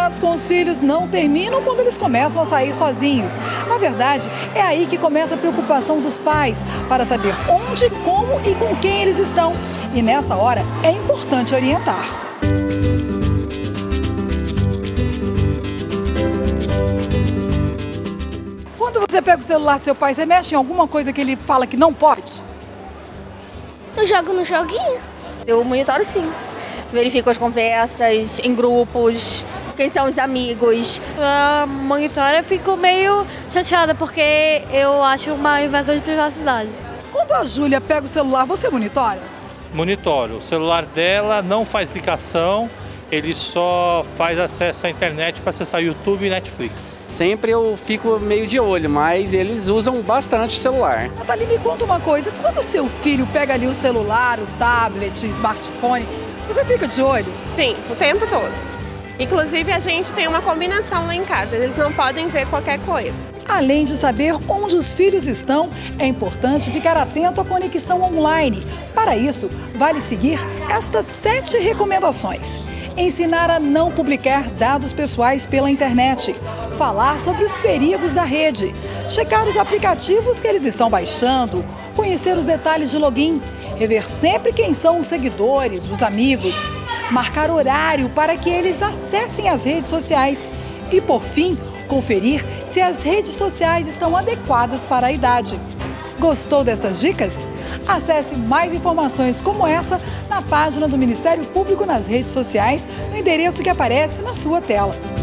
cuidados com os filhos não terminam quando eles começam a sair sozinhos. Na verdade, é aí que começa a preocupação dos pais para saber onde, como e com quem eles estão. E nessa hora é importante orientar. Quando você pega o celular do seu pai, você mexe em alguma coisa que ele fala que não pode? Eu jogo no joguinho. Eu monitoro sim. Verifico as conversas em grupos, quem são os amigos. Monitora, eu fico meio chateada porque eu acho uma invasão de privacidade. Quando a Júlia pega o celular, você monitora? Monitoro. O celular dela não faz ligação, ele só faz acesso à internet para acessar YouTube e Netflix. Sempre eu fico meio de olho, mas eles usam bastante o celular. Nathalie, me conta uma coisa, quando o seu filho pega ali o celular, o tablet, smartphone, você fica de olho? Sim, o tempo todo. Inclusive, a gente tem uma combinação lá em casa, eles não podem ver qualquer coisa. Além de saber onde os filhos estão, é importante ficar atento à conexão online. Para isso, vale seguir estas 7 recomendações. Ensinar a não publicar dados pessoais pela internet. Falar sobre os perigos da rede. Checar os aplicativos que eles estão baixando. Conhecer os detalhes de login. Rever sempre quem são os seguidores, os amigos. Marcar horário para que eles acessem as redes sociais. E, por fim, conferir se as redes sociais estão adequadas para a idade. Gostou dessas dicas? Acesse mais informações como essa na página do Ministério Público nas redes sociais, no endereço que aparece na sua tela.